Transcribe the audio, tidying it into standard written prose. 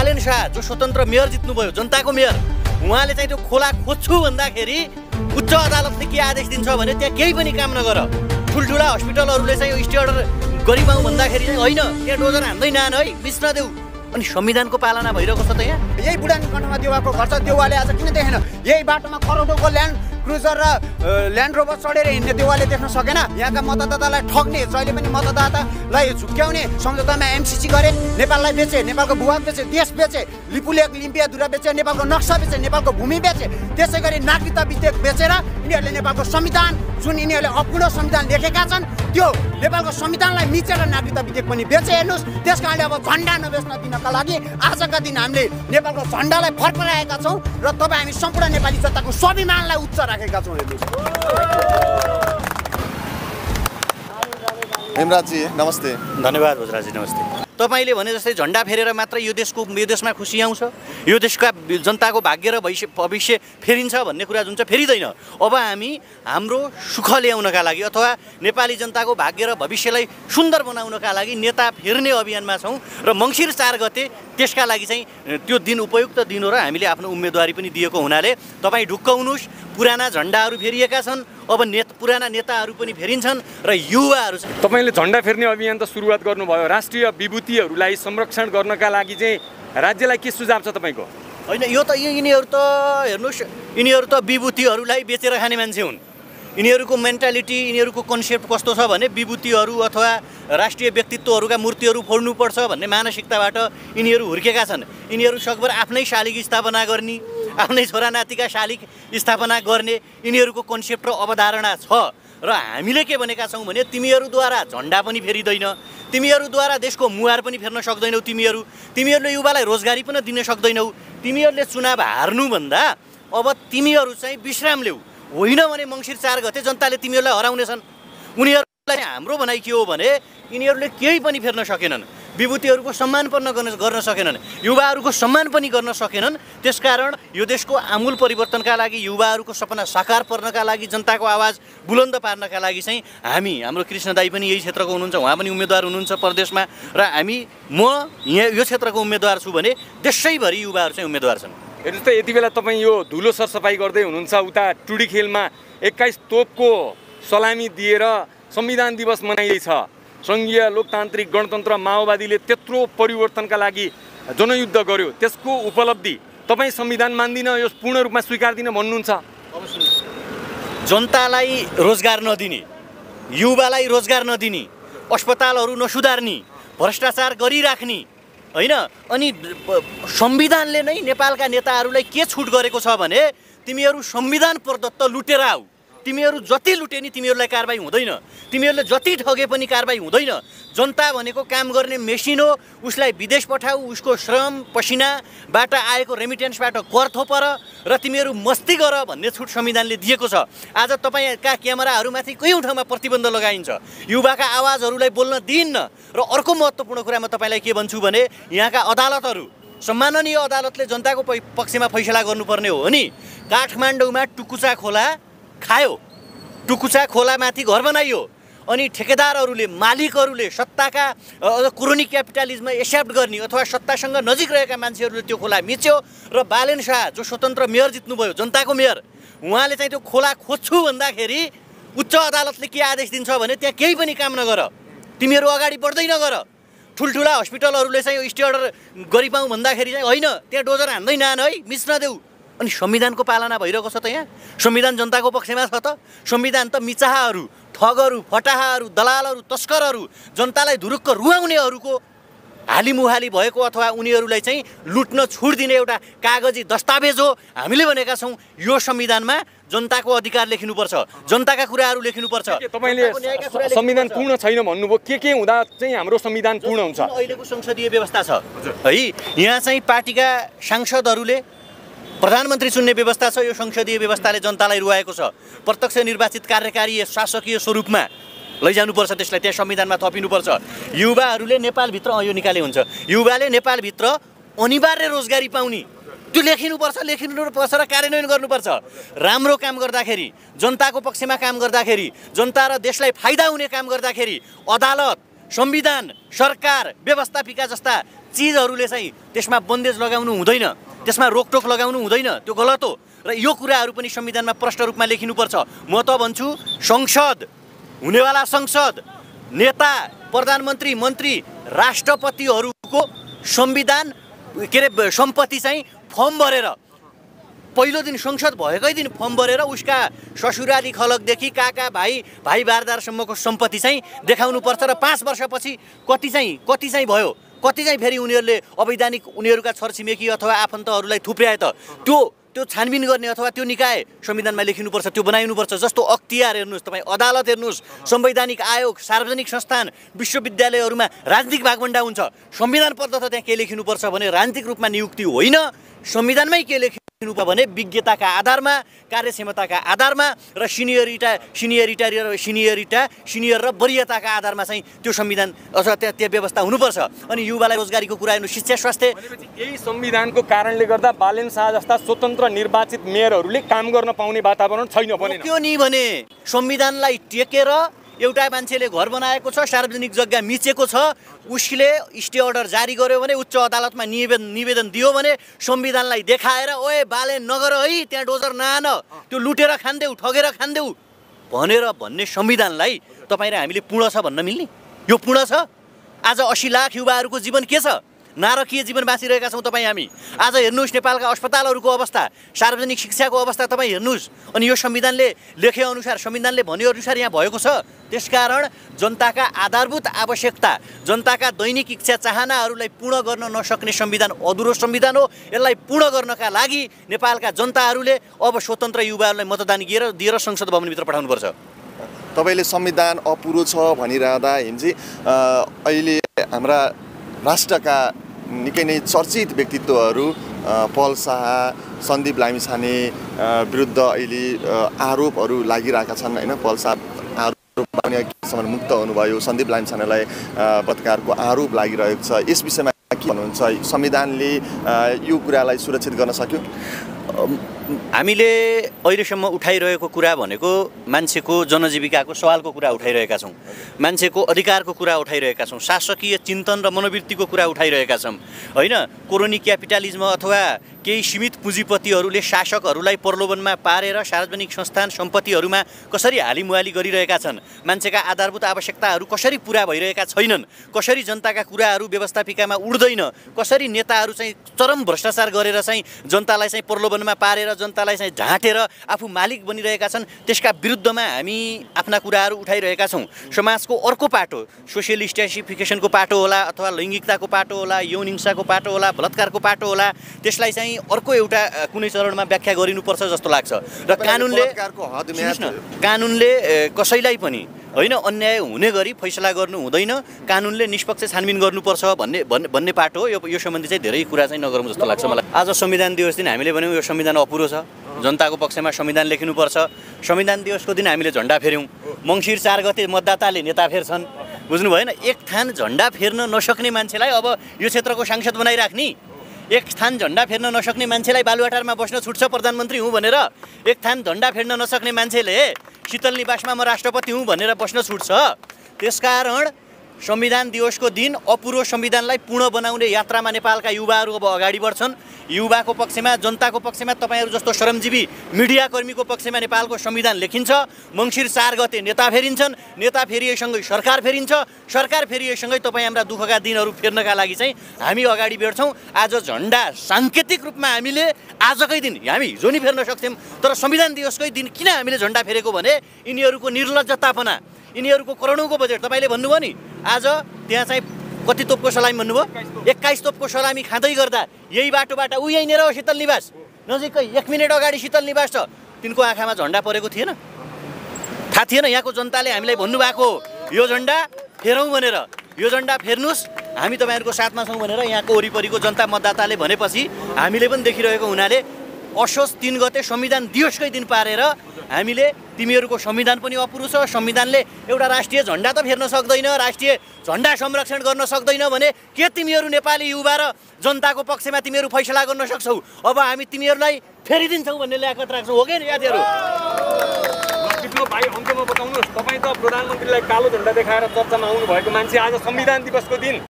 बालेन शाह जो स्वतन्त्र मेयर जित्नुभयो, जनताको मेयर, उहाँले चाहिँ त्यो खोला खोज्छु भन्दाखेरि उच्च अदालतले के आदेश दिन्छ भने त्यहाँ केही पनि काम नगर। ठुल्ठुला हस्पिटलहरूले चाहिँ स्टे अर्डर गरिपाउँ भन्दाखेरि चाहिँ होइन, त्यहाँ डोजर हान्दै नान है, मिस नदेऊ। अनि संविधानको पालना भइरहेको छ त यहाँ। यही बुढानी कण्ठमा देउवाको घर छ, देउवाले आज किन देखेन? यही बाटोमा करोडौँको ल्यान्ड क्रुजर र ल्यान्ड रोभर चढेर हिँड्ने देउवाले देख्न सकेन? यहाँका मतदातालाई ठग्ने, जहिले पनि मतदातालाई झुक्क्याउने सम्झौतामा एमसिसी गरे, नेपाललाई बेचे, नेपालको भूभाग बेचे, देश बेचे, लिपुलेक लिम्पियाधुरा बेचे, नेपालको नक्सा बेचे, नेपालको भूमि बेचे। त्यसै गरी नागरिकता विधेयक बेचेर यिनीहरूले नेपालको संविधान, जुन यिनीहरूले अपूर्ण संविधान लेखेका छन्, त्यो नेपालको संविधानलाई मिचेर नागरिकता विधेयक पनि बेचे। हेर्नुहोस्, त्यस कारणले अब झन्डा नबेच्न दिनका लागि आजका दिन हामीले नेपालको झन्डालाई फर्काएका छौँ र तपाईँ हामी सम्पूर्ण नेपाली जनताको स्वाभिमानलाई उच्च राखेका छौँ। हेर्नुहोस्। हेमराजजी नमस्ते। धन्यवाद भोजराजी, नमस्ते। तपाईँले भने जस्तै झन्डा फेरेर मात्र यो देशमा खुसी आउँछ, यो देशका जनताको भाग्य र भविष्य फेरिन्छ भन्ने कुरा जुन चाहिँ फेरिँदैन। अब हामी हाम्रो सुख ल्याउनका लागि अथवा नेपाली जनताको भाग्य र भविष्यलाई सुन्दर बनाउनका लागि नेता फेर्ने अभियानमा छौँ र मङ्सिर 4 गते त्यसका लागि चाहिँ त्यो दिन उपयुक्त दिन हो र हामीले आफ्नो उम्मेदवारी पनि दिएको हुनाले तपाईँ ढुक्क हुनुहोस्। पुराना झन्डाहरू फेरिएका छन्, अब पुराना नेताहरू पनि फेरिन्छन् र युवाहरू चाहिँ। तपाईँले झन्डा फेर्ने अभियान त सुरुवात गर्नुभयो, राष्ट्रिय विभूतिहरूलाई संरक्षण गर्नका लागि चाहिँ राज्यलाई के सुझाव छ तपाईँको? होइन, यो त यिनीहरू त हेर्नुहोस्, यिनीहरू त विभूतिहरूलाई बेचेर खाने मान्छे हुन्। यिनीहरूको मेन्टालिटी, यिनीहरूको कन्सेप्ट कस्तो छ भने विभूतिहरू अथवा राष्ट्रिय व्यक्तित्वहरूका मूर्तिहरू फोड्नुपर्छ भन्ने मानसिकताबाट यिनीहरू हुर्केका छन्। यिनीहरू सकभर आफ्नै शालिग स्थापना गर्ने, आफ्नै छोरानातिका शालिग स्थापना गर्ने यिनीहरूको कन्सेप्ट र अवधारणा छ। र हामीले के भनेका छौँ भने तिमीहरूद्वारा झन्डा पनि फेरिँदैन, तिमीहरूद्वारा देशको मुहार पनि फेर्न सक्दैनौ, तिमीहरूले युवालाई रोजगारी पनि दिन सक्दैनौ। तिमीहरूले चुनाव हार्नुभन्दा अब तिमीहरू चाहिँ विश्राम ल्याऊ, होइन भने मङ्सिर 4 गते जनताले तिमीहरूलाई हराउनेछन्। उनीहरूलाई हाम्रो भनाइ के हो भने यिनीहरूले केही पनि फेर्न सकेनन्, विभूतिहरूको सम्मान पनि गर्न सकेनन्, युवाहरूको सम्मान पनि गर्न सकेनन्। त्यसकारण यो देशको आमूल परिवर्तनका लागि, युवाहरूको सपना साकार पर्नका लागि, जनताको आवाज बुलन्द पार्नका लागि चाहिँ हाम्रो कृष्ण दाई पनि यही क्षेत्रको हुनुहुन्छ, उहाँ पनि उम्मेदवार हुनुहुन्छ प्रदेशमा र म यहाँ यो क्षेत्रको उम्मेदवार छु भने देशैभरि युवाहरू चाहिँ उम्मेदवार छन्। हेर्नुहोस् त, यति बेला तपाईँ यो धुलो सरसफाइ गर्दै हुनुहुन्छ, उता टुडी खेलमा 21 तोपको सलामी दिएर संविधान दिवस मनाइँदैछ। सङ्घीय लोकतान्त्रिक गणतन्त्र माओवादीले त्यत्रो परिवर्तनका लागि जनयुद्ध गर्यो, त्यसको उपलब्धि तपाईँ संविधान मान्दिन, यो पूर्ण रूपमा स्वीकार्दिन भन्नुहुन्छ? जनतालाई रोजगार नदिने, युवालाई रोजगार नदिने, अस्पतालहरू नसुधार्ने, भ्रष्टाचार गरिराख्ने, होइन, अनि संविधानले नै नेपालका नेताहरूलाई के छुट गरेको छ भने तिमीहरू संविधान प्रदत्त लुटेर आऊ, तिमीहरू जति लुटे नि तिमीहरूलाई कारबाही हुँदैन, तिमीहरूले जति ठगे पनि कारबाही हुँदैन। जनता भनेको काम गर्ने मेसिन हो, उसलाई विदेश पठाऊ, उसको श्रम पसिनाबाट आएको रेमिटेन्सबाट कर थोपर र तिमीहरू मस्ती गर भन्ने छुट संविधानले दिएको छ। आज तपाईँका क्यामेराहरूमाथि कयौँ ठाउँमा प्रतिबन्ध लगाइन्छ, युवाका आवाजहरूलाई बोल्न दिइन्न। र अर्को महत्त्वपूर्ण कुरा म तपाईँलाई के भन्छु भने यहाँका अदालतहरू, सम्माननीय अदालतले जनताको पक्षमा फैसला गर्नुपर्ने हो नि। काठमाडौँमा टुकुचा खोला खायो, टुकुचा खोलामाथि घर बनाइयो, अनि ठेकेदारहरूले, मालिकहरूले, सत्ताका क्रोनिक क्यापिटलिजममा एक्सेप्ट गर्ने अथवा सत्तासँग नजिक रहेका मान्छेहरूले त्यो खोला मिच्यो र बालेन शाह जो स्वतन्त्र मेयर जित्नुभयो, जनताको मेयर, उहाँले चाहिँ त्यो खोला खोज्छु भन्दाखेरि उच्च अदालतले के आदेश दिन्छ भने त्यहाँ केही पनि काम नगर, तिमीहरू अगाडि बढ्दै नगर। ठुल्ठुला हस्पिटलहरूले चाहिँ स्टे अर्डर गरिपाउँ भन्दाखेरि चाहिँ होइन, त्यहाँ डोजर हान्दै नान है, मिस नदेऊ। अनि संविधानको पालना भइरहेको छ त यहाँ? संविधान जनताको पक्षमा छ त? संविधान त मिचाहाहरू, ठगहरू, फटाहाहरू, दलालहरू, तस्करहरू, जनतालाई धुरुक्क रुवाउनेहरूको हालिमुहाली भएको अथवा उनीहरूलाई चाहिँ लुट्न छुट दिने एउटा कागजी दस्तावेज हो। हामीले भनेका छौँ यो संविधानमा जनताको अधिकार लेखिनुपर्छ, जनताका कुराहरू लेखिनुपर्छ। तपाईँले संविधान पूर्ण छैन भन्नुभयो, के हुँदा चाहिँ हाम्रो संविधान पूर्ण हुन्छ? अहिलेको संसदीय व्यवस्था छ है, यहाँ चाहिँ पार्टीका सांसदहरूले प्रधानमन्त्री चुन्ने व्यवस्था छ। यो संसदीय व्यवस्थाले जनतालाई रुवाएको छ। प्रत्यक्ष निर्वाचित कार्यकारी शासकीय स्वरूपमा लैजानुपर्छ, त्यसलाई त्यहाँ संविधानमा थपिनुपर्छ। युवाहरूले नेपालभित्र यो निकाले हुन्छ, युवाले नेपालभित्र अनिवार्य रोजगारी पाउने त्यो लेखिनुपर्छ र कार्यान्वयन गर्नुपर्छ। राम्रो काम गर्दाखेरि, जनताको पक्षमा काम गर्दाखेरि, जनता र देशलाई फाइदा हुने काम गर्दाखेरि अदालत, संविधान, सरकार, व्यवस्थापिका जस्ता चिजहरूले चाहिँ त्यसमा बन्देज लगाउनु हुँदैन, त्यसमा रोकटोक लगाउनु हुँदैन, त्यो गलत हो। र यो कुराहरू पनि संविधानमा प्रष्ट रूपमा लेखिनुपर्छ। म त भन्छु संसद, हुनेवाला संसद, नेता, प्रधानमन्त्री, मन्त्री, राष्ट्रपतिहरूको संविधान के अरे सम्पत्ति चाहिँ फर्म भरेर पहिलो दिन संसद भएकै दिन फर्म भरेर उसका ससुराली खलकदेखि काका भाइ बारदारसम्मको सम्पत्ति चाहिँ देखाउनुपर्छ र 5 वर्षपछि कति चाहिँ भयो, कति चाहिँ फेरि उनीहरूले अवैधानिक उनीहरूका छरछिमेकी अथवा आफन्तहरूलाई थुप्र्याए त त्यो छानबिन गर्ने अथवा त्यो निकाय संविधानमा लेखिनुपर्छ, त्यो बनाइनुपर्छ। जस्तो अख्तियार हेर्नुहोस् तपाईँ, अदालत हेर्नुहोस्, संवैधानिक आयोग, सार्वजनिक संस्थान, विश्वविद्यालयहरूमा राजनीतिक भागभण्डा हुन्छ। संविधान पढ्दा त त्यहाँ के लेखिनुपर्छ भने राजनीतिक रूपमा नियुक्ति होइन, संविधानमै के लेखिनु भने विज्ञताका आधारमा, कार्यक्षमताका आधारमा र सिनियर र वरियताका आधारमा चाहिँ त्यो संविधान अथवा त्यो व्यवस्था हुनुपर्छ। अनि युवालाई रोजगारीको कुरा हेर्नु, शिक्षा, स्वास्थ्य। यही संविधानको कारणले गर्दा बालेन शाह जस्ता स्वतन्त्र निर्वाचित मेयरहरूले काम गर्न पाउने वातावरण छैन भने त्यो नि भने संविधानलाई टेकेर एउटा मान्छेले घर बनाएको छ, सार्वजनिक जग्गा मिचेको छ, उसले स्टे अर्डर जारी गर्यो भने, उच्च अदालतमा निवेदन दियो भने संविधानलाई देखाएर ओए बाले नगर है, त्यहाँ डोजर नआन, त्यो लुटेर खान्देऊ, ठगेर खान्देऊ भन्ने संविधानलाई तपाईँ र हामीले पूर्ण छ भन्न मिल्ने? यो पूर्ण छ? आज 80 लाख युवाहरूको जीवन के छ? नारकीय जीवन बाँचिरहेका छौँ तपाईँ हामी। आज हेर्नुहोस् नेपालका अस्पतालहरूको अवस्था, सार्वजनिक शिक्षाको अवस्था तपाईँ हेर्नुहोस्। अनि यो संविधानले लेखेअनुसार, संविधानले भनेअनुसार यहाँ भएको छ। त्यसकारण जनताका आधारभूत आवश्यकता, जनताका दैनिक इच्छा चाहनाहरूलाई पूर्ण गर्न नसक्ने संविधान अधुरो संविधान हो। यसलाई पूर्ण गर्नका लागि नेपालका जनताहरूले अब स्वतन्त्र युवाहरूलाई मतदान दिएर संसद भवनभित्र पठाउनुपर्छ। तपाईँले संविधान अपुरो छ भनिरहँदा हिमजी अहिले हाम्रा राष्ट्रका निकै नै चर्चित व्यक्तित्वहरू पल शाह, सन्दीप लामिछाने विरुद्ध अहिले आरोपहरू लागिरहेका छन् होइन। पल शाह आरोपसम्म मुक्त हुनुभयो, सन्दीप लामिछानेलाई बलात्कारको आरोप लागिरहेको छ। यस विषयमा के भन्नुहुन्छ? संविधानले यो कुरालाई सुरक्षित गर्न सक्यो? हामीले अहिलेसम्म उठाइरहेको कुरा भनेको मान्छेको जनजीविकाको सवालको कुरा उठाइरहेका छौँ, मान्छेको अधिकारको कुरा उठाइरहेका छौँ, शासकीय चिन्तन र मनोवृत्तिको कुरा उठाइरहेका छौँ होइन। कोलोनी क्यापिटलिज्म अथवा केही सीमित पुँजीपतिहरूले शासकहरूलाई प्रलोभनमा पारेर सार्वजनिक संस्थान सम्पत्तिहरूमा कसरी हालिमुहाली गरिरहेका छन्, मान्छेका आधारभूत आवश्यकताहरू कसरी पुरा भइरहेका छैनन्, कसरी जनताका कुराहरू व्यवस्थापिकामा उड्दैन, कसरी नेताहरू चाहिँ चरम भ्रष्टाचार गरेर चाहिँ जनतालाई चाहिँ प्रलोभनमा पारेर जनतालाई चाहिँ झाँटेर आफू मालिक बनिरहेका छन्, त्यसका विरुद्धमा हामी आफ्ना कुराहरू उठाइरहेका छौँ। समाजको अर्को पाटो, सोसियलिस्टिफिकेसनको पाटो होला अथवा लैङ्गिकताको पाटो होला, यौन हिंसाको पाटो होला, बलात्कारको पाटो होला, त्यसलाई चाहिँ अर्को एउटा कुनै चरणमा व्याख्या गरिनुपर्छ जस्तो लाग्छ। र कानुनले कसैलाई पनि होइन अन्याय हुने गरी फैसला गर्नु हुँदैन, कानुनले निष्पक्ष छानबिन गर्नुपर्छ भन्ने पाटो हो। यो सम्बन्धी चाहिँ धेरै कुरा चाहिँ नगरौँ जस्तो लाग्छ मलाई। आज संविधान दिवस दिन हामीले भन्यौँ यो संविधान अपुरो छ, जनताको पक्षमा संविधान लेखिनुपर्छ। संविधान दिवसको दिन हामीले झन्डा फेर्यौँ, मङ्सिर 4 गते मतदाताले नेता फेर्छन्, बुझ्नु भएन? एक थान झन्डा फेर्न नसक्ने मान्छेलाई अब यो क्षेत्रको सांसद बनाइराख्ने, एक थान झन्डा फेर्न नसक्ने मान्छेलाई बालुवाटारमा बस्न छुट्छ प्रधानमन्त्री हुँ भनेर, एक थान झन्डा फेर्न नसक्ने मान्छेले शीतल निवासमा म राष्ट्रपति हुँ भनेर बस्न छुट्छ। त्यसकारण संविधान दिवसको दिन अपुरो संविधानलाई पूर्ण बनाउने यात्रामा नेपालका युवाहरू अब अगाडि बढ्छन्। युवाको पक्षमा, जनताको पक्षमा, तपाईँहरू जस्तो श्रमजीवी मिडियाकर्मीको पक्षमा नेपालको संविधान लेखिन्छ। मङ्सिर 4 गते नेता फेरिन्छन्, नेता फेरिएसँगै सरकार फेरिन्छ, सरकार फेरिएसँगै तपाईँ हाम्रा दुःखका दिनहरू फेर्नका लागि चाहिँ हामी अगाडि बढ्छौँ। आज झन्डा साङ्केतिक रूपमा हामीले आजकै दिन हामी हिजो नि फेर्न सक्थ्यौँ, तर संविधान दिवसकै दिन किन हामीले झन्डा फेरेको भने यिनीहरूको निर्लज्जतापना, यिनीहरूको करोडौँको बजेट। तपाईँले भन्नुभयो नि आज त्यहाँ चाहिँ कति तोपको सलामी भन्नुभयो? 21 तोपको सलामी खाँदै गर्दा यही बाटोबाट यहीँनिर हो शीतल निवास, नजिकै 1 मिनट अगाडि शीतल निवास छ, तिनको आँखामा झन्डा परेको थिएन? थाहा थिएन? यहाँको जनताले हामीलाई भन्नुभएको यो झन्डा फेरौँ भनेर, यो झन्डा फेर्नुहोस्, हामी तपाईँहरूको साथमा छौँ भनेर यहाँको वरिपरिको जनता मतदाताले भनेपछि हामीले पनि देखिरहेको हुनाले असोज 3 गते संविधान दिवसकै दिन पारेर हामीले तिमीहरूको संविधान पनि अपुरो छ, संविधानले एउटा राष्ट्रिय झन्डा त फेर्न सक्दैन, राष्ट्रिय झन्डा संरक्षण गर्न सक्दैन भने के तिमीहरू नेपाली युवा र जनताको पक्षमा तिमीहरू फैसला गर्न सक्छौ? अब हामी तिमीहरूलाई फेरिदिन्छौँ भन्ने ल्याकत राख्छौँ, हो कि यादहरू? भाइ अङ्कमा बताउनुहोस्, तपाईँ त प्रधानमन्त्रीलाई कालो झन्डा देखाएर चर्चामा आउनु भएको मान्छे, आज संविधान दिवसको दिन